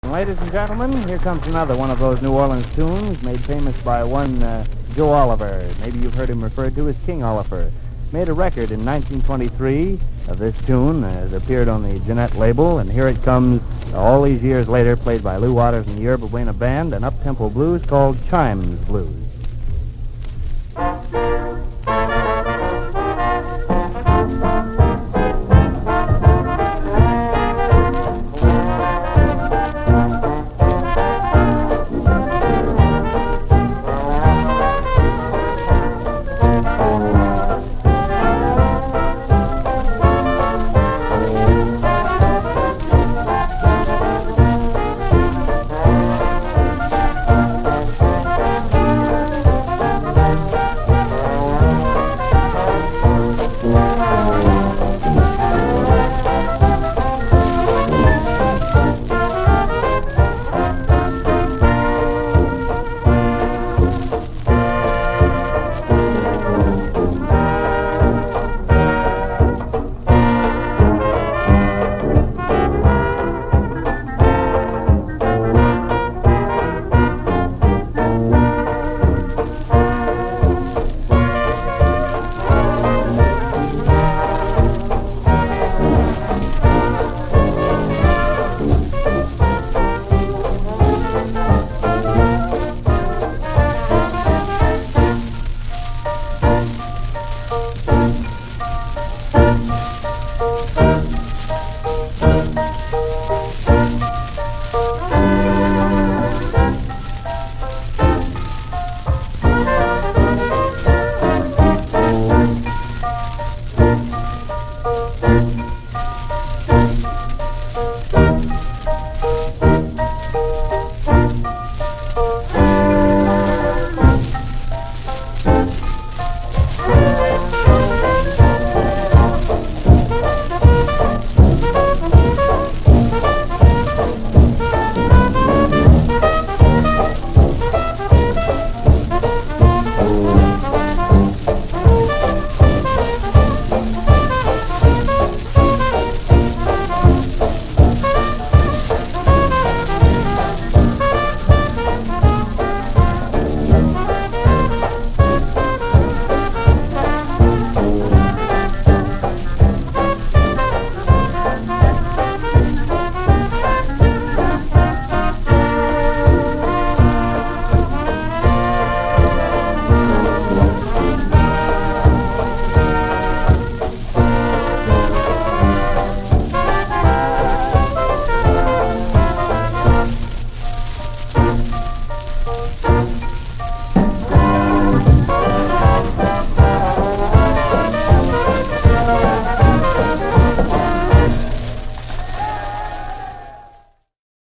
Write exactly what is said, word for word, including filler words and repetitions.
Ladies and gentlemen, here comes another one of those New Orleans tunes made famous by one uh, Joe Oliver. Maybe you've heard him referred to as King Oliver. Made a record in nineteen twenty-three of this tune. Uh, it appeared on the Jeanette label, and here it comes all these years later, played by Lou Waters and the Yerba Buena Band, an up-tempo blues called Chimes Blues.